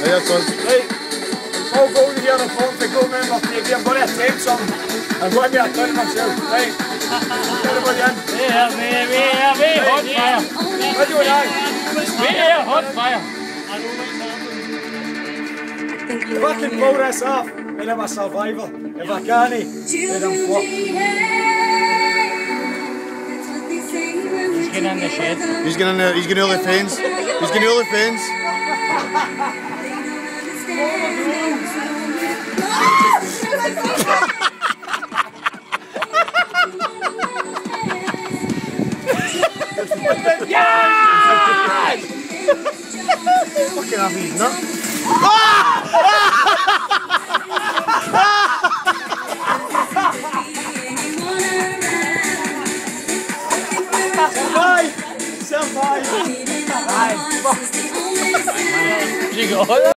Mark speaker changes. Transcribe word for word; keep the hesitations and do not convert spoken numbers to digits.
Speaker 1: There it goes.
Speaker 2: Right. All gold here in front for Goldmembertv. I'm going to attempt something. I'm going to be a ton myself. Right. Everybody in.
Speaker 3: Yeah, me, me, me, hot fire.
Speaker 2: What do you want?
Speaker 3: Me, hot fire.
Speaker 2: If I can pull this off, then I'm a survivor. If I can't, then I'm fucked.
Speaker 3: He's getting in the shed.
Speaker 1: He's getting the, he's getting all the fans. He's getting all the fans.
Speaker 3: Yes!
Speaker 1: Fucking happy, no?
Speaker 2: Survive! Survive! Aye, fuck.
Speaker 3: You got it.